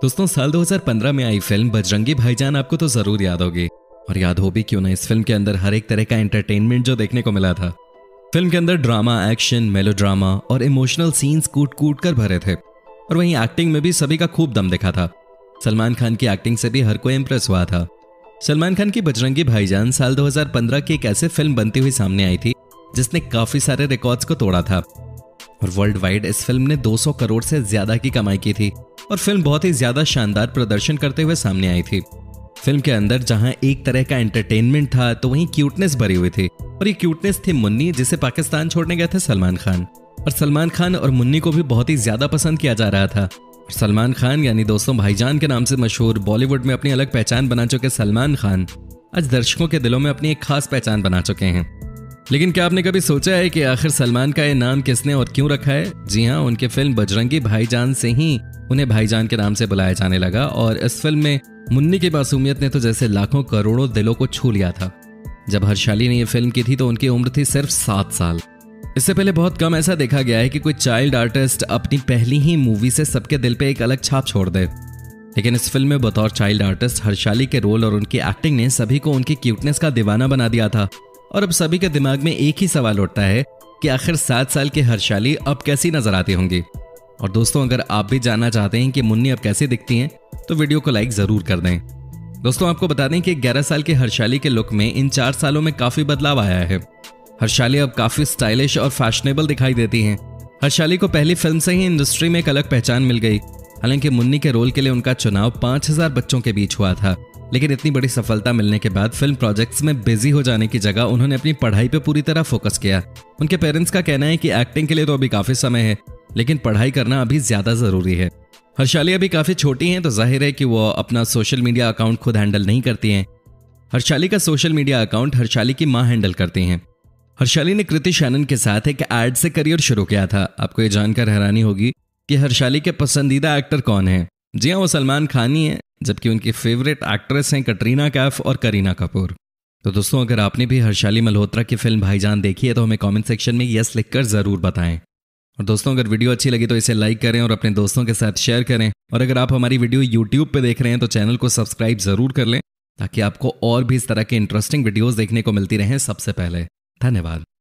दोस्तों, साल 2015 में आई फिल्म बजरंगी भाईजान आपको तो जरूर याद होगी। और याद हो भी क्यों ना, इस फिल्म के अंदर हर एक तरह का एंटरटेनमेंट जो देखने को मिला था। फिल्म के अंदर ड्रामा, एक्शन, मेलोड्रामा और इमोशनल सीन्स कूट कूट कर भरे थे। और वहीं एक्टिंग में भी सभी का खूब दम दिखा था। सलमान खान की एक्टिंग से भी हर कोई इंप्रेस हुआ था। सलमान खान की बजरंगी भाईजान साल 2015 की एक ऐसे फिल्म बनती हुई सामने आई थी जिसने काफी सारे रिकॉर्ड्स को तोड़ा था। और वर्ल्ड वाइड इस फिल्म ने 200 करोड़ से ज्यादा की कमाई की थी। और फिल्म बहुत ही ज्यादा शानदार प्रदर्शन करते हुए सामने आई थी। फिल्म के अंदर जहां एक तरह का एंटरटेनमेंट था तो वहीं क्यूटनेस भरी हुई थी। और ये क्यूटनेस थी मुन्नी, जिसे पाकिस्तान छोड़ने गए थे सलमान खान। और सलमान खान और मुन्नी को भी बहुत ही ज्यादा पसंद किया जा रहा था। और सलमान खान यानी दोस्तों भाईजान के नाम से मशहूर, बॉलीवुड में अपनी अलग पहचान बना चुके सलमान खान आज दर्शकों के दिलों में अपनी एक खास पहचान बना चुके हैं। लेकिन क्या आपने कभी सोचा है कि आखिर सलमान का ये नाम किसने और क्यों रखा है? जी हाँ, उनके फिल्म बजरंगी भाईजान से ही उन्हें भाईजान के नाम से बुलाया जाने लगा। और इस फिल्म में मुन्नी की मासूमियत ने तो जैसे लाखों करोड़ों दिलों को छू लिया था। जब हर्षाली ने यह फिल्म की थी तो उनकी उम्र थी सिर्फ 7 साल। इससे पहले बहुत कम ऐसा देखा गया है कि कोई चाइल्ड आर्टिस्ट अपनी पहली ही मूवी से सबके दिल पे एक अलग छाप छोड़ दे। लेकिन इस फिल्म में बतौर चाइल्ड आर्टिस्ट हर्षाली के रोल और उनकी एक्टिंग ने सभी को उनकी क्यूटनेस का दीवाना बना दिया था। और अब सभी के दिमाग में एक ही सवाल उठता है कि आखिर 7 साल की हर्षाली अब कैसी नजर आती होंगी। और दोस्तों, अगर आप भी जानना चाहते हैं कि मुन्नी अब कैसी दिखती हैं तो वीडियो को लाइक जरूर कर दें। दोस्तों, आपको बता दें कि 11 साल की हर्षाली के लुक में इन 4 सालों में काफी बदलाव आया है। हर्षाली अब काफी स्टाइलिश और फैशनेबल दिखाई देती हैं। हर्षाली को पहली फिल्म से ही इंडस्ट्री में एक अलग पहचान मिल गई। हालांकि मुन्नी के रोल के लिए उनका चुनाव 5000 बच्चों के बीच हुआ था। लेकिन इतनी बड़ी सफलता मिलने के बाद फिल्म प्रोजेक्ट्स में बिजी हो जाने की जगह उन्होंने अपनी पढ़ाई पे पूरी तरह फोकस किया। उनके पेरेंट्स का कहना है कि एक्टिंग के लिए तो अभी काफी समय है, लेकिन पढ़ाई करना अभी ज्यादा जरूरी है। हर्षाली अभी काफी छोटी हैं तो जाहिर है कि वो अपना सोशल मीडिया अकाउंट खुद हैंडल नहीं करती हैं। हर्षाली का सोशल मीडिया अकाउंट हर्षाली की मां हैंडल करती हैं। हर्षाली ने कृति शैनन के साथ एक एड से करियर शुरू किया था। आपको ये जानकर हैरानी होगी कि हर्षाली के पसंदीदा एक्टर कौन है। जी हाँ, वो सलमान खान ही है, जबकि उनकी फेवरेट एक्ट्रेस हैं कटरीना कैफ और करीना कपूर। तो दोस्तों, अगर आपने भी हर्षाली मल्होत्रा की फिल्म भाईजान देखी है तो हमें कमेंट सेक्शन में यस लिखकर जरूर बताएं। और दोस्तों, अगर वीडियो अच्छी लगी तो इसे लाइक करें और अपने दोस्तों के साथ शेयर करें। और अगर आप हमारी वीडियो यूट्यूब पे देख रहे हैं तो चैनल को सब्सक्राइब जरूर कर लें, ताकि आपको और भी इस तरह के इंटरेस्टिंग वीडियोस देखने को मिलती रहें सबसे पहले। धन्यवाद।